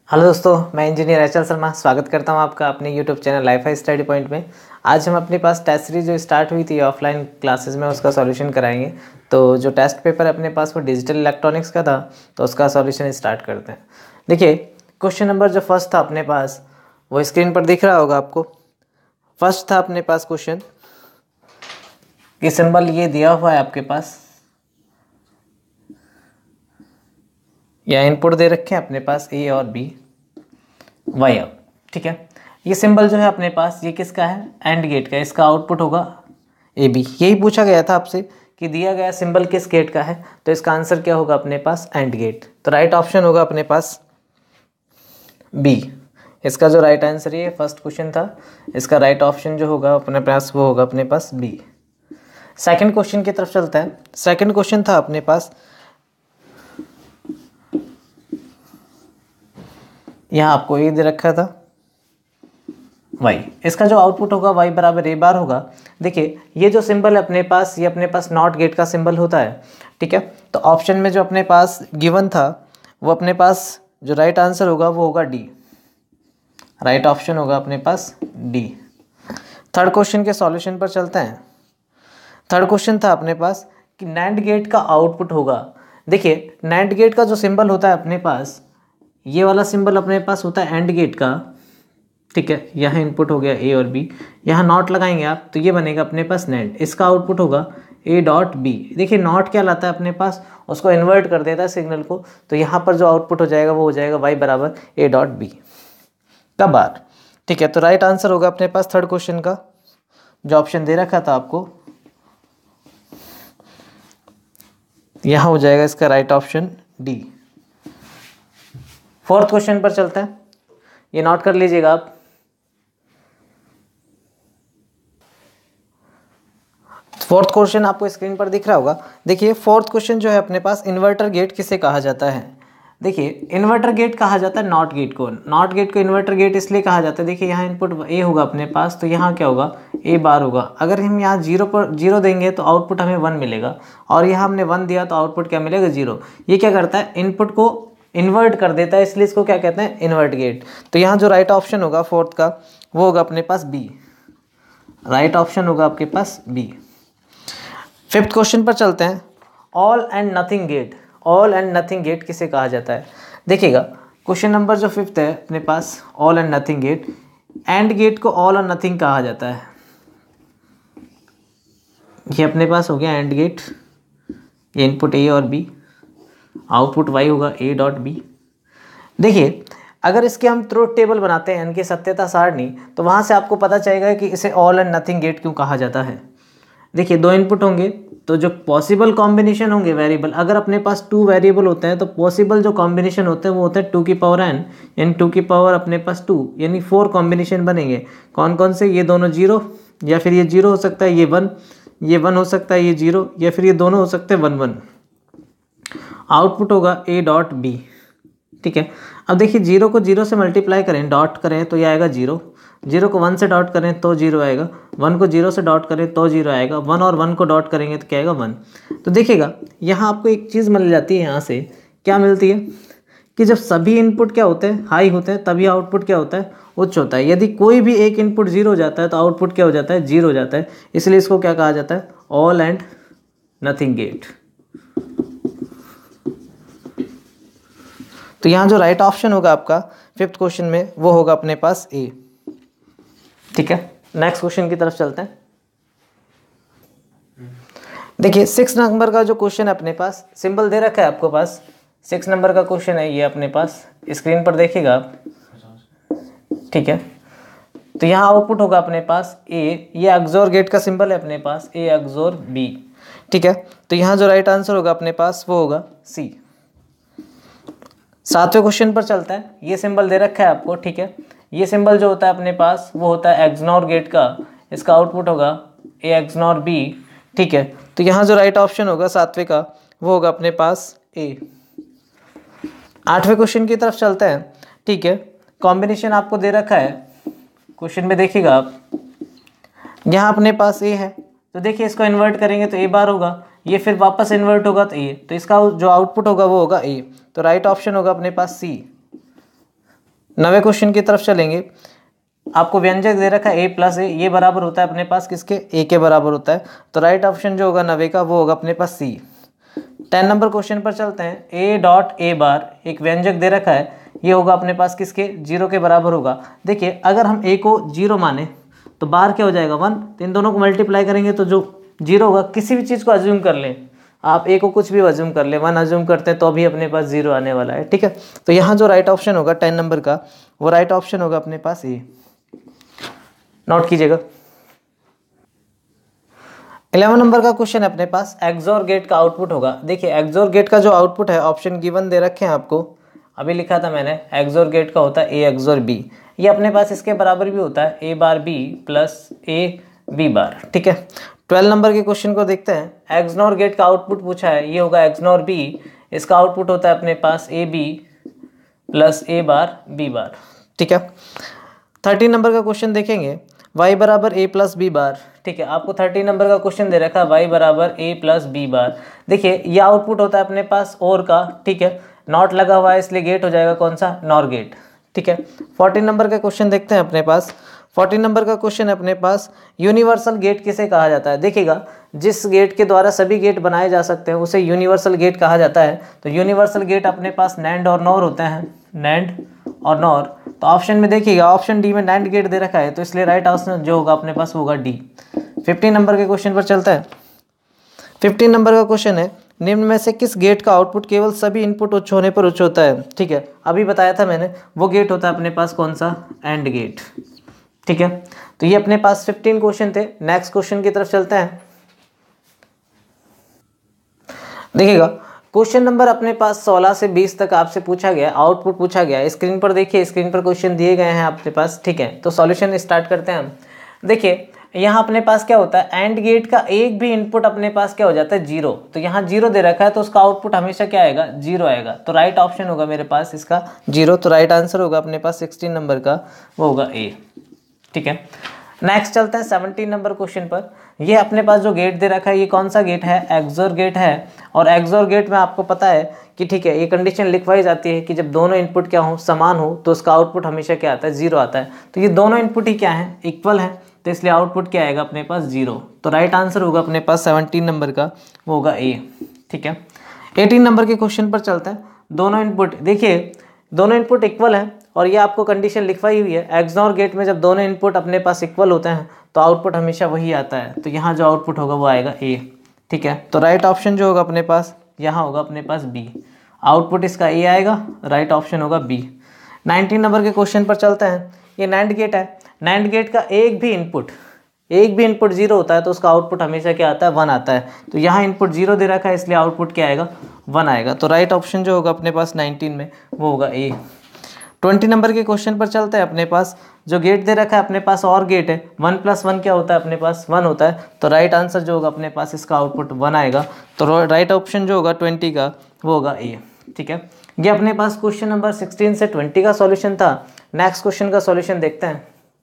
Hello दोस्तों, मैं engineer h.l.sharma स्वागत करता हूं आपका अपने YouTube channel life study point में। आज हम अपने पास टेस्ट सीरीज जो स्टार्ट हुई थी ऑफलाइन क्लासेस में उसका सॉल्यूशन कराएंगे। तो जो टेस्ट पेपर अपने पास वो डिजिटल इलेक्ट्रॉनिक्स का था, तो उसका सॉल्यूशन स्टार्ट करते हैं। देखिए, क्वेश्चन नंबर जो फर्स्ट था अपने पास वो स्क्रीन पर दिख रहा होगा आपको। फर्स्ट था अपने पास क्वेश्चन कि सिंबल ये दिया हुआ है आपके पास, या इनपुट दे रखे हैं अपने पास ए और बी वाई आउट। ठीक है, ये सिंबल जो है अपने पास ये किसका है? एंड गेट का। इसका आउटपुट होगा ए बी। यही पूछा गया था आपसे कि दिया गया सिंबल किस गेट का है, तो इसका आंसर क्या होगा अपने पास? And gate. तो राइट ऑप्शन होगा अपने पास बी। इसका जो राइट आंसर है, फर्स्ट क्वेश्चन था, इसका राइट ऑप्शन जो होगा अपने पास वो होगा अपने पास बी। सेकंड क्वेश्चन की तरफ चलता है। सेकंड क्वेश्चन था अपने पास, यहाँ आपको ये दे रखा था y। इसका जो आउटपुट होगा y बराबर a बार होगा। देखिए, ये जो सिंबल है अपने पास, ये अपने पास नॉट गेट का सिंबल होता है। ठीक है, तो ऑप्शन में जो अपने पास गिवन था वो अपने पास जो राइट आंसर होगा वो होगा डी। राइट ऑप्शन होगा अपने पास डी। थर्ड क्वेश्चन के सॉल्यूशन पर चलते हैं। थर्ड क्वेश्चन था अपने पास कि नैंड गेट का आउटपुट होगा। देखिए, नैंड गेट का जो सिंबल होता है अपने पास, ये वाला सिंबल अपने पास होता है एंड गेट का। ठीक है, यहाँ इनपुट हो गया ए और बी, यहाँ नॉट लगाएंगे आप तो ये बनेगा अपने पास नैंड। इसका आउटपुट होगा ए डॉट बी। देखिए, नॉट क्या लाता है अपने पास, उसको इन्वर्ट कर देता है सिग्नल को। तो यहाँ पर जो आउटपुट हो जाएगा वो हो जाएगा वाई बराबर ए डॉट बी का बार। ठीक है, तो राइट आंसर होगा अपने पास थर्ड क्वेश्चन का जो ऑप्शन दे रखा था आपको, यहाँ हो जाएगा इसका right option D. Fourth question पर चलते हैं, ये नोट कर लीजिएगा आप। फोर्थ क्वेश्चन आपको स्क्रीन पर दिख रहा होगा। देखिए, फोर्थ क्वेश्चन जो है अपने पास, इन्वर्टर गेट किसे कहा जाता है? देखिए, इन्वर्टर गेट कहा जाता है नॉट गेट को। नॉट गेट को इन्वर्टर गेट इसलिए कहा जाता है, देखिए यहाँ इनपुट ए होगा अपने पास, तो यहाँ क्या होगा? ए बार होगा। अगर हम यहाँ जीरो देंगे तो आउटपुट हमें 1 मिलेगा, और यहाँ हमने 1 दिया तो आउटपुट क्या मिलेगा? 0। ये क्या करता है? इनपुट को इन्वर्ट कर देता है, इसलिए इसको क्या कहते हैं? Invert gate. तो यहाँ जो राइट ऑप्शन होगा फोर्थ का वो होगा अपने पास बी। राइट ऑप्शन होगा आपके पास बी। फिफ्थ क्वेश्चन पर चलते हैं। All and nothing gate. All and nothing gate किसे कहा जाता है? देखिएगा, क्वेश्चन नंबर जो फिफ्थ है अपने पास, all and nothing gate. And gate को ऑल और नथिंग कहा जाता है। ये अपने पास हो गया एंड गेट। ये इनपुट ए और बी, आउटपुट y होगा a डॉट बी। देखिए, अगर इसके हम ट्रुथ टेबल बनाते हैं, इनकी सत्यता सारणी, तो वहाँ से आपको पता चलेगा कि इसे ऑल एंड नथिंग गेट क्यों कहा जाता है। देखिए, 2 इनपुट होंगे तो जो पॉसिबल कॉम्बिनेशन होंगे वेरिएबल, अगर अपने पास 2 वेरिएबल होते हैं तो पॉसिबल जो कॉम्बिनेशन होते हैं वो होता है 2 की पावर n, यानी 2 की पावर अपने पास 2, यानी 4 कॉम्बिनेशन बनेंगे। कौन कौन से? ये दोनों 0, या फिर ये 0 हो सकता है, ये 1, ये 1 हो सकता है, ये 0, या फिर ये दोनों हो सकते हैं 1 1। आउटपुट होगा ए डॉट बी। ठीक है, अब देखिए, 0 को 0 से मल्टीप्लाई करें, डॉट करें तो ये आएगा 0। 0 को 1 से डॉट करें तो 0 आएगा। 1 को 0 से डॉट करें तो 0 आएगा। 1 और 1 को डॉट करेंगे तो क्या आएगा? 1। तो देखिएगा, यहाँ आपको एक चीज़ मिल जाती है। यहाँ से क्या मिलती है कि जब सभी इनपुट क्या होते हैं? हाई होते हैं, तभी आउटपुट क्या होता है? उच्च होता है। यदि कोई भी एक इनपुट 0 हो जाता है तो आउटपुट क्या हो जाता है? 0 हो जाता है। इसलिए इसको क्या कहा जाता है? All and nothing gate. तो यहाँ जो राइट ऑप्शन होगा आपका फिफ्थ क्वेश्चन में वो होगा अपने पास ए। ठीक है, नेक्स्ट क्वेश्चन की तरफ चलते हैं। देखिए, 6 नंबर का जो क्वेश्चन है अपने पास, सिंबल दे रखा है आपको पास। 6 नंबर का क्वेश्चन है ये अपने पास, स्क्रीन पर देखिएगा आप। ठीक है, तो यहाँ आउटपुट होगा अपने पास ए। ये एक्सोर गेट का सिंबल है अपने पास, ए एक्सोर बी। ठीक है, तो यहाँ जो राइट आंसर होगा अपने पास वो होगा सी। 7वें क्वेश्चन पर चलता है। ये सिंबल दे रखा है आपको। ठीक है, ये सिंबल जो होता है अपने पास वो होता है एक्सनॉर गेट का। इसका आउटपुट होगा ए एक्सनॉर बी। ठीक है, तो यहाँ जो राइट ऑप्शन होगा 7वें का वो होगा अपने पास ए। 8वें क्वेश्चन की तरफ चलते हैं। ठीक है, कॉम्बिनेशन आपको दे रखा है क्वेश्चन में, देखिएगा आप। यहाँ अपने पास ए है, तो देखिए इसको इन्वर्ट करेंगे तो ए बार होगा, ये फिर वापस इन्वर्ट होगा तो ए, तो इसका जो आउटपुट होगा वो होगा ए। तो राइट ऑप्शन होगा अपने पास सी। 9वें क्वेश्चन की तरफ चलेंगे। आपको व्यंजक दे रखा है a प्लस ए, ये बराबर होता है अपने पास किसके, a के बराबर होता है। तो राइट ऑप्शन जो होगा 9 का वो होगा अपने पास सी। 10 नंबर क्वेश्चन पर चलते हैं। a डॉट ए बार एक व्यंजक दे रखा है, ये होगा अपने पास किसके, 0 के बराबर होगा। देखिए अगर हम a को 0 माने तो बार क्या हो जाएगा 1, तो इन दोनों को मल्टीप्लाई करेंगे तो जो 0 होगा, किसी भी चीज़ को अज्यूम कर लें आप, a को कुछ भी अज्यूम कर लें, 1 अज्यूम करते हैं तो अभी अपने पास 0 आने वाला है, ठीक है। तो यहाँ जो राइट ऑप्शन होगा 10 नंबर का, वो राइट ऑप्शन होगा अपने पास ए। नोट कीजिएगा। 11 नंबर का क्वेश्चन है अपने पास, एक्सोर गेट का आउटपुट होगा। देखिए एक्सोर गेट का जो आउटपुट है, ऑप्शन गिवन दे रखे हैं आपको, अभी लिखा था मैंने, एक्सोर गेट का होता है ए एक्सोर बी, ये अपने पास इसके बराबर भी होता है A bar B plus A B bar, ठीक है। 12 नंबर के क्वेश्चन को देखते हैं। एक्सनोर गेट का आउटपुट पूछा है, ये होगा एक्सनोर बी, इसका आउटपुट होता है अपने पास A B plus A bar B bar, ठीक है। 13 नंबर का क्वेश्चन देखेंगे, y बराबर a प्लस बी बार, ठीक है। आपको 13 नंबर का क्वेश्चन दे रखा है y बराबर a प्लस बी बार। देखिए ये आउटपुट होता है अपने पास और का, ठीक है, नॉट लगा हुआ है इसलिए गेट हो जाएगा कौन सा, नॉर गेट, ठीक है। 14 नंबर का क्वेश्चन देखते हैं अपने पास। 14 नंबर का क्वेश्चन है अपने पास, यूनिवर्सल गेट किसे कहा जाता है। देखिएगा जिस गेट के द्वारा सभी गेट बनाए जा सकते हैं उसे यूनिवर्सल गेट कहा जाता है। तो यूनिवर्सल गेट अपने पास नैंड और नॉर होते हैं, नैंड और नॉर। तो ऑप्शन में देखिएगा ऑप्शन डी में नैंड गेट दे रखा है, तो इसलिए राइट आंसर जो होगा अपने पास होगा डी। 15 नंबर के क्वेश्चन पर चलता है। 15 नंबर का क्वेश्चन है, निम्न में से किस गेट का आउटपुट केवल सभी इनपुट उच्च होने पर उच्च होता है, ठीक है। अभी बताया था मैंने, वो गेट होता है अपने पास कौन सा, एंड गेट, ठीक है। तो ये अपने पास 15 क्वेश्चन थे। नेक्स्ट क्वेश्चन की तरफ चलते हैं। देखिएगा क्वेश्चन नंबर अपने पास 16 से 20 तक आपसे पूछा गया, आउटपुट पूछा गया। स्क्रीन पर देखिए, स्क्रीन पर क्वेश्चन दिए गए हैं आपके पास, ठीक है। तो सॉल्यूशन स्टार्ट करते हैं हम। देखिए यहाँ अपने पास क्या होता है, एंड गेट का एक भी इनपुट अपने पास क्या हो जाता है, 0। तो यहाँ 0 दे रखा है तो उसका आउटपुट हमेशा क्या आएगा, 0 आएगा। तो राइट ऑप्शन होगा मेरे पास इसका 0। तो राइट आंसर होगा अपने पास 16 नंबर का, वो होगा ए, ठीक है। नेक्स्ट चलते हैं 17 नंबर क्वेश्चन पर। ये अपने पास जो गेट दे रखा है, ये कौन सा गेट है, एक्सोर गेट है। और एक्सोर गेट में आपको पता है कि ठीक है, ये कंडीशन लिखवाई जाती है कि जब दोनों इनपुट क्या हो, समान हो, तो उसका आउटपुट हमेशा क्या आता है, 0 आता है। तो ये दोनों इनपुट ही क्या है, इक्वल है, तो इसलिए आउटपुट क्या आएगा अपने पास 0। तो राइट आंसर होगा अपने पास 17 नंबर का, वो होगा ए, ठीक है। 18 नंबर के क्वेश्चन पर चलते हैं। दोनों इनपुट, देखिए दोनों इनपुट इक्वल है और ये आपको कंडीशन लिखवाई हुई है। एक्सनोर गेट में जब दोनों इनपुट अपने पास इक्वल होते हैं तो आउटपुट हमेशा वही आता है। तो यहाँ जो आउटपुट होगा वो आएगा ए, ठीक है। तो राइट ऑप्शन जो होगा अपने पास यहाँ होगा अपने पास बी, आउटपुट इसका ए आएगा, राइट ऑप्शन होगा बी। 19 नंबर के क्वेश्चन पर चलते हैं। ये नैंड गेट है, नैंड गेट का एक भी इनपुट 0 होता है तो उसका आउटपुट हमेशा क्या आता है, 1 आता है। तो यहाँ इनपुट 0 दे रखा है इसलिए आउटपुट क्या आएगा, 1 आएगा। तो राइट ऑप्शन जो होगा अपने पास 19 में वो होगा ए। 20 नंबर के क्वेश्चन पर चलते हैं। अपने पास जो गेट दे रखा है अपने पास और गेट है, 1 + 1 क्या होता है अपने पास, 1 होता है। तो राइट आंसर जो होगा अपने पास इसका आउटपुट 1 आएगा। तो राइट ऑप्शन जो होगा 20 का वो होगा ए, ठीक है। ये अपने पास क्वेश्चन नंबर 16 से 20 का सॉल्यूशन था। नेक्स्ट क्वेश्चन का सॉल्यूशन देखते हैं।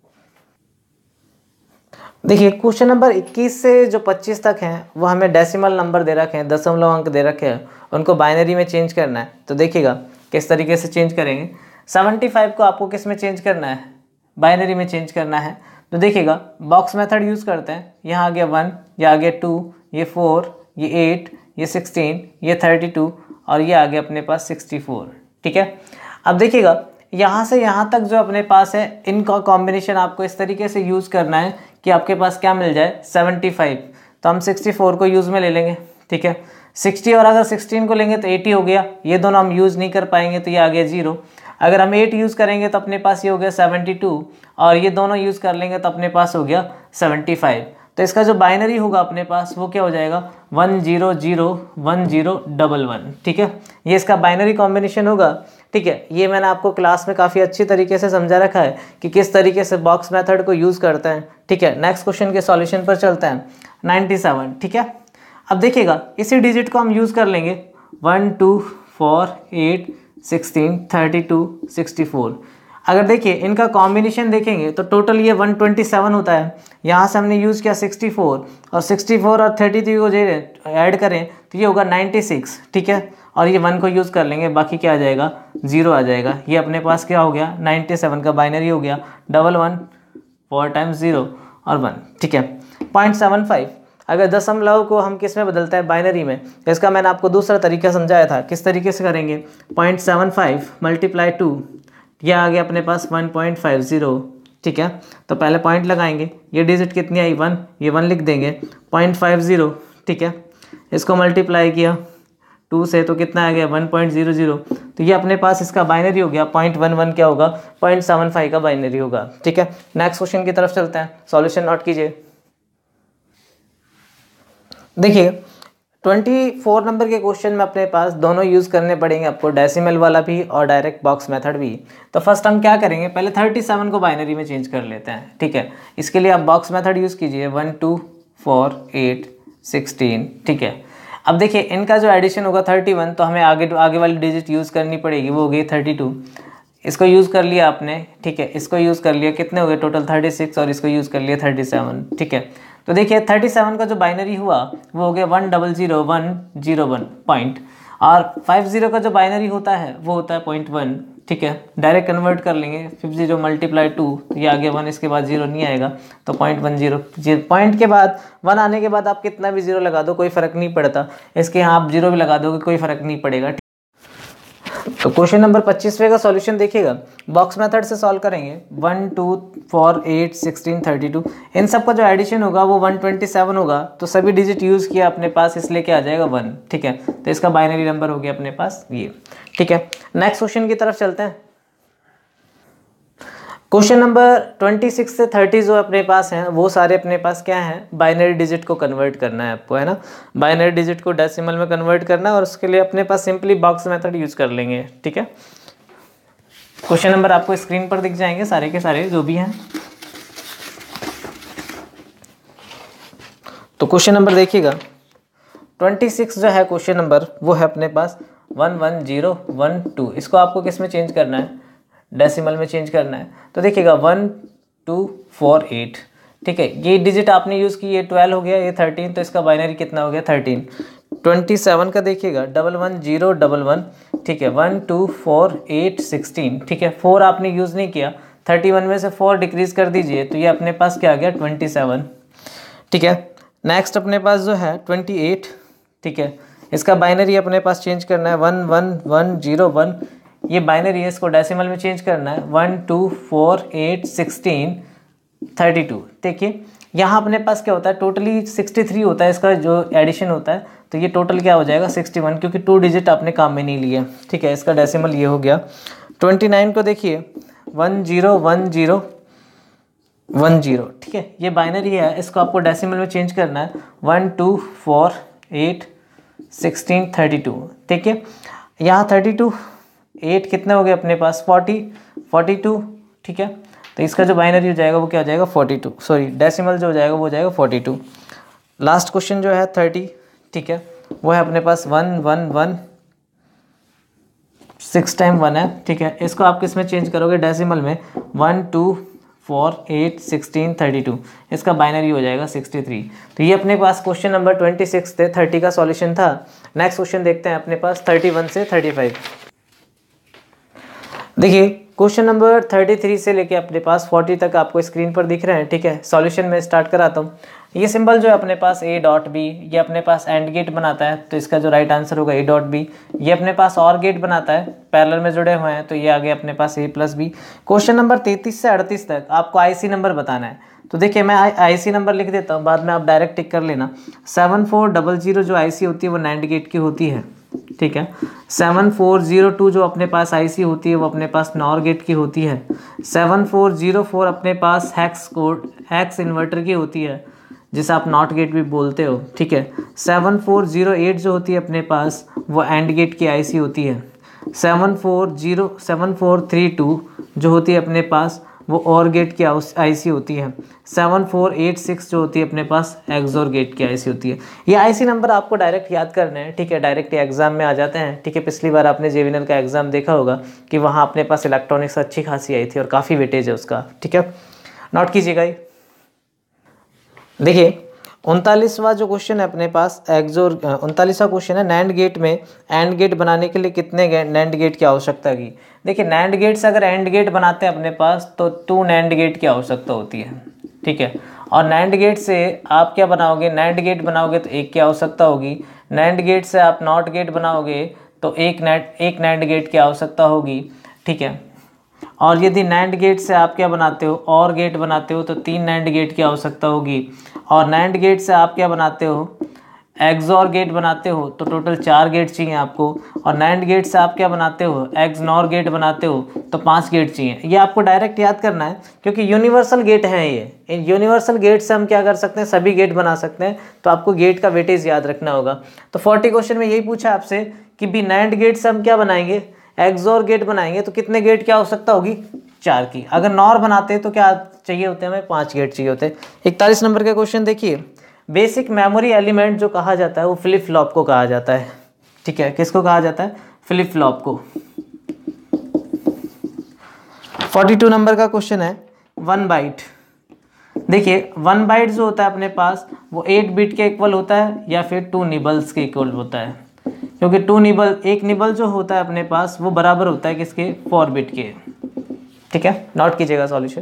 देखिए क्वेश्चन नंबर 21 से जो 25 तक हैं वो हमें डेसिमल नंबर दे रखे हैं, दशमलव अंक दे रखे हैं, उनको बाइनरी में चेंज करना है। तो देखिएगा किस तरीके से चेंज करेंगे। 75 को आपको किस में चेंज करना है, बाइनरी में चेंज करना है। तो देखिएगा बॉक्स मेथड यूज़ करते हैं। यहाँ आ गया 1, ये आ गया 2, ये 4, ये 8, ये 16, ये 32 और ये आ गया अपने पास 64, ठीक है। अब देखिएगा यहाँ से यहाँ तक जो अपने पास है, इनका कॉम्बिनेशन आपको इस तरीके से यूज़ करना है कि आपके पास क्या मिल जाए, 75। तो हम 64 को यूज़ में ले लेंगे, ठीक है। 60 और अगर 16 को लेंगे तो 80 हो गया, ये दोनों हम यूज़ नहीं कर पाएंगे तो ये आ गया 0। अगर हम 8 यूज़ करेंगे तो अपने पास ये हो गया 72 और ये दोनों यूज़ कर लेंगे तो अपने पास हो गया 75। तो इसका जो बाइनरी होगा अपने पास वो क्या हो जाएगा, 1001011, ठीक है। ये इसका बाइनरी कॉम्बिनेशन होगा, ठीक है। ये मैंने आपको क्लास में काफ़ी अच्छी तरीके से समझा रखा है कि किस तरीके से बॉक्स मेथड को यूज़ करते हैं, ठीक है। नेक्स्ट क्वेश्चन के सॉल्यूशन पर चलते हैं। 97, ठीक है। अब देखिएगा इसी डिजिट को हम यूज़ कर लेंगे, 1 2 4 8 16 32 64। अगर देखिए इनका कॉम्बिनेशन देखेंगे तो टोटल ये 127 होता है। यहाँ से हमने यूज़ किया 64 और 64 और 33 को जो ऐड करें तो ये होगा 96, ठीक है। और ये 1 को यूज़ कर लेंगे, बाकी क्या आ जाएगा 0 आ जाएगा। ये अपने पास क्या हो गया 97 का बाइनरी हो गया, 11 4 टाइम्स 0 और 1, ठीक है। 0.75 अगर दशमलव को हम किस में बदलते हैं बाइनरी में, तो इसका मैंने आपको दूसरा तरीका समझाया था, किस तरीके से करेंगे 0.75 मल्टीप्लाई 2, यह आ गया अपने पास 1.50, ठीक है। तो पहले पॉइंट लगाएंगे, ये डिजिट कितनी आई 1, ये 1 लिख देंगे 0.50, ठीक है। इसको मल्टीप्लाई किया 2 से तो कितना आ गया 1.00, तो ये अपने पास इसका बाइनरी हो गया 0.11 क्या होगा 0.75 का बाइनरी होगा, ठीक है। नेक्स्ट क्वेश्चन की तरफ चलते हैं, सॉल्यूशन नोट कीजिए। देखिए 24 नंबर के क्वेश्चन में अपने पास दोनों यूज़ करने पड़ेंगे आपको, डेसिमल वाला भी और डायरेक्ट बॉक्स मेथड भी। तो फर्स्ट हम क्या करेंगे, पहले 37 को बाइनरी में चेंज कर लेते हैं, ठीक है। इसके लिए आप बॉक्स मेथड यूज़ कीजिए, 1 2 4 8 16, ठीक है। अब देखिए इनका जो एडिशन होगा 31, तो हमें आगे वाली डिजिट यूज़ करनी पड़ेगी, वो हो गई 32। इसको यूज़ कर लिया आपने, ठीक है। इसको यूज़ कर लिया, कितने हो गए टोटल 36, और इसको यूज़ कर लिया 37, ठीक है। तो देखिए 37 का जो बाइनरी हुआ वो हो गया 100101 पॉइंट, और 50 का जो बाइनरी होता है वो होता है 0.1, ठीक है। डायरेक्ट कन्वर्ट कर लेंगे, 50 मल्टीप्लाई 2, तो ये आ गया 1, इसके बाद 0 नहीं आएगा, तो 0.10, पॉइंट के बाद 1 आने के बाद आप कितना भी 0 लगा दो कोई फ़र्क नहीं पड़ता, इसके यहाँ आप 0 भी लगा दोगे कोई फ़र्क नहीं पड़ेगा। तो क्वेश्चन नंबर 25वें का सॉल्यूशन देखिएगा, बॉक्स मेथड से सॉल्व करेंगे, 1 2 4 8 16 32, इन सब का जो एडिशन होगा वो 127 होगा, तो सभी डिजिट यूज़ किया अपने पास, इसलिए क्या आ जाएगा 1, ठीक है। तो इसका बाइनरी नंबर हो गया अपने पास ये, ठीक है। नेक्स्ट क्वेश्चन की तरफ चलते हैं। क्वेश्चन नंबर 26 से 30 जो अपने पास हैं वो सारे अपने पास क्या हैं, बाइनरी डिजिट को कन्वर्ट करना है आपको, है ना। बाइनरी डिजिट को डेसिमल में कन्वर्ट करना है, और उसके लिए अपने पास सिंपली बॉक्स मेथड यूज़ कर लेंगे, ठीक है। क्वेश्चन नंबर आपको स्क्रीन पर दिख जाएंगे सारे के सारे जो भी हैं। तो क्वेश्चन नंबर देखिएगा 26 जो है क्वेश्चन नंबर, वो है अपने पास 11012, इसको आपको किस में चेंज करना है, डेसिमल में चेंज करना है। तो देखिएगा 1248, ठीक है। ये डिजिट आपने यूज़ की, ये 12 हो गया, ये 13, तो इसका बाइनरी कितना हो गया 13। 27 का देखिएगा 11011, ठीक है, 1 2 4 8 16, ठीक है। 4 आपने यूज़ नहीं किया, 31 में से 4 डिक्रीज कर दीजिए, तो ये अपने पास क्या आ गया 27, ठीक है। नेक्स्ट अपने पास जो है 28, ठीक है, इसका बाइनरी अपने पास चेंज करना है 11101, ये बाइनरी है, इसको डेसिमल में चेंज करना है 1 2 4 8 16 32। देखिए यहाँ अपने पास क्या होता है, टोटली 63 होता है इसका जो एडिशन होता है, तो ये टोटल क्या हो जाएगा 61, क्योंकि 2 डिजिट आपने काम में नहीं लिए, ठीक है। इसका डेसिमल ये हो गया। 29 को देखिए 101010, ठीक है, ये बाइनरी है, इसको आपको डेसिमल में चेंज करना है 1 2 4 8 16 32, ठीक है। यहाँ 32 8 कितने हो गए अपने पास 42, ठीक है। तो इसका जो बाइनरी हो जाएगा वो क्या हो जाएगा 42, सॉरी डेसिमल जो हो जाएगा वो हो जाएगा 42। लास्ट क्वेश्चन जो है 30, ठीक है, वो है अपने पास 111 6 टाइम 1 है, ठीक है। इसको आप किस में चेंज करोगे, डेसिमल में 1 2 4 8 16 32, इसका बाइनरी हो जाएगा 63। तो ये अपने पास क्वेश्चन नंबर 26 से 30 का सॉल्यूशन था। नेक्स्ट क्वेश्चन देखते हैं अपने पास 31 से 35। देखिए क्वेश्चन नंबर 33 से लेके अपने पास 40 तक आपको स्क्रीन पर दिख रहे हैं, ठीक है। सॉल्यूशन में स्टार्ट कराता हूँ। ये सिंबल जो है अपने पास a.b, ये अपने पास एंड गेट बनाता है, तो इसका जो राइट आंसर होगा a.b। ये अपने पास और गेट बनाता है, पैरेलल में जुड़े हुए हैं, तो ये आ गया अपने पास a+b। क्वेश्चन नंबर 33 से 38 तक आपको IC नंबर बताना है। तो देखिए मैं IC नंबर लिख देता हूँ, बाद में आप डायरेक्ट टिक कर लेना। 7400 जो IC होती है वो NAND गेट की होती है, ठीक है। 7402 जो अपने पास IC होती है वो अपने पास NOR गेट की होती है। 7404 अपने पास हेक्स इन्वर्टर की होती है, जिसे आप नॉट गेट भी बोलते हो, ठीक है। 7408 जो होती है अपने पास वो एंड गेट की IC होती है। 7432 जो होती है अपने पास वो और गेट की IC होती है। 7486 जो होती है अपने पास एक्सोर गेट की IC होती है। ये IC नंबर आपको डायरेक्ट याद करना है, ठीक है, डायरेक्ट एग्जाम में आ जाते हैं, ठीक है। पिछली बार आपने JVNL का एग्जाम देखा होगा कि वहाँ अपने पास इलेक्ट्रॉनिक्स अच्छी खासी आई थी और काफ़ी वेटेज है उसका, ठीक है। नोट कीजिएगा। देखिए 39वां जो क्वेश्चन है अपने पास 39वां क्वेश्चन है, नैंड गेट में एंड गेट बनाने के लिए कितने नैंड गेट की आवश्यकता की। देखिए नैंड गेट से अगर एंड गेट बनाते हैं अपने पास तो 2 नैंड गेट की आवश्यकता होती है, ठीक है। और नैंड गेट से आप क्या बनाओगे, नैंड गेट बनाओगे तो 1 की आवश्यकता होगी। नैंड गेट से आप नॉट गेट बनाओगे तो एक नैंड गेट की आवश्यकता होगी, ठीक है। और यदि नैंड गेट से आप क्या बनाते हो, और गेट बनाते हो तो 3 नैंड गेट की आवश्यकता होगी। और नैंड गेट से आप क्या बनाते हो, एक्सऑर गेट बनाते हो तो टोटल 4 गेट चाहिए आपको। और नैंड गेट से आप क्या बनाते हो, एक्सनॉर गेट बनाते हो तो 5 गेट चाहिए। ये आपको डायरेक्ट याद करना है क्योंकि यूनिवर्सल गेट हैं ये। इन यूनिवर्सल गेट से हम क्या कर सकते हैं, सभी गेट बना सकते हैं। तो आपको गेट का वेटेज याद रखना होगा। तो 40 क्वेश्चन में यही पूछा आपसे कि भी नैंड गेट से हम क्या बनाएंगे, एक्सऑर गेट बनाएंगे तो कितने गेट की आवश्यकता होगी, 4 की। अगर नॉर बनाते हैं तो क्या चाहिए होते हैं, हमें 5 गेट चाहिए होते हैं। 41 नंबर का क्वेश्चन देखिए, बेसिक मेमोरी एलिमेंट जो कहा जाता है वो फ्लिप फ्लॉप को कहा जाता है, ठीक है। किसको कहा जाता है, फ्लिप फ्लॉप को। 42 नंबर का क्वेश्चन है 1 बाइट। देखिए 1 बाइट जो होता है अपने पास वो 8 बिट के इक्वल होता है या फिर 2 निबल्स के इक्वल होता है, क्योंकि 2 निबल, एक निबल जो होता है अपने पास वो बराबर होता है किसके, 4 बिट के, ठीक है। नोट कीजिएगा सॉल्यूशन।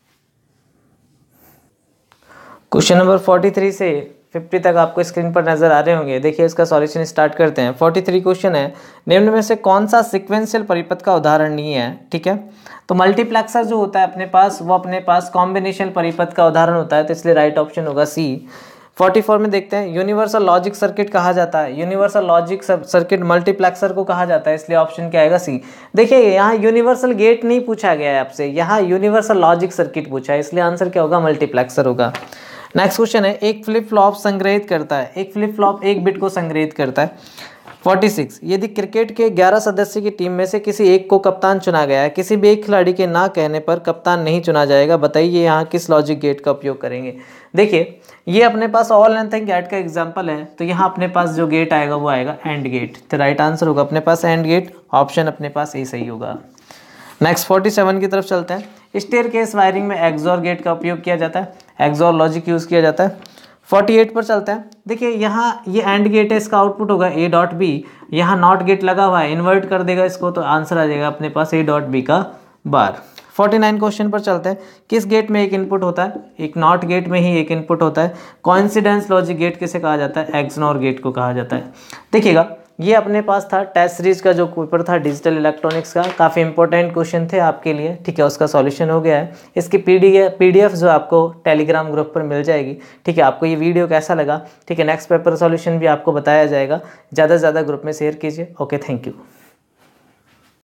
क्वेश्चन नंबर 43 से 50 तक आपको स्क्रीन पर नजर आ रहे होंगे। देखिए इसका सॉल्यूशन स्टार्ट करते हैं। 43 क्वेश्चन है, निम्न में से कौन सा सीक्वेंशियल परिपथ का उदाहरण नहीं है, ठीक है। तो मल्टीप्लेक्सर जो होता है अपने पास वो अपने पास कॉम्बिनेशन परिपथ का उदाहरण होता है, तो इसलिए राइट ऑप्शन होगा सी। 44 में देखते हैं, यूनिवर्सल लॉजिक सर्किट कहा जाता है, यूनिवर्सल लॉजिक सर्किट मल्टीप्लेक्सर को कहा जाता है, इसलिए ऑप्शन क्या आएगा, सी। देखिए यहाँ यूनिवर्सल गेट नहीं पूछा गया है आपसे, यहाँ यूनिवर्सल लॉजिक सर्किट पूछा है, इसलिए आंसर क्या होगा, मल्टीप्लेक्सर होगा। नेक्स्ट क्वेश्चन है, एक फ्लिप फ्लॉप संग्रहित करता है, एक फ्लिप फ्लॉप 1 बिट को संग्रहित करता है। 46, यदि क्रिकेट के 11 सदस्य की टीम में से किसी एक को कप्तान चुना गया है, किसी भी एक खिलाड़ी के ना कहने पर कप्तान नहीं चुना जाएगा, बताइए यहाँ किस लॉजिक गेट का उपयोग करेंगे। देखिए ये अपने पास ऑल नथिंग गेट का एग्जांपल है, तो यहाँ अपने पास जो गेट आएगा वो आएगा एंड गेट, तो राइट आंसर होगा अपने पास एंड गेट, ऑप्शन अपने पास ए सही होगा। नेक्स्ट 47 की तरफ चलते हैं। स्टेयरकेस वायरिंग में एक्सऑर गेट का उपयोग किया जाता है, एक्सऑर लॉजिक यूज किया जाता है। 48 पर चलते हैं। देखिए यहाँ ये एंड गेट है, इसका आउटपुट होगा a.b, यहाँ नॉट गेट लगा हुआ है, इन्वर्ट कर देगा इसको तो आंसर आ जाएगा अपने पास a.b का बार। 49 क्वेश्चन पर चलते हैं। किस गेट में एक इनपुट होता है, एक नॉट गेट में ही एक इनपुट होता है। कोइंसिडेंस लॉजिक गेट किसे कहा जाता है, एक्सनॉर गेट को कहा जाता है। देखिएगा ये अपने पास था टेस्ट सीरीज का जो पेपर था डिजिटल इलेक्ट्रॉनिक्स का, काफ़ी इंपॉर्टेंट क्वेश्चन थे आपके लिए, ठीक है। उसका सॉल्यूशन हो गया है, इसकी पीडीएफ जो आपको टेलीग्राम ग्रुप पर मिल जाएगी, ठीक है। आपको ये वीडियो कैसा लगा, ठीक है। नेक्स्ट पेपर सॉल्यूशन भी आपको बताया जाएगा, ज़्यादा से ज़्यादा ग्रुप में शेयर कीजिए। Okay, thank you.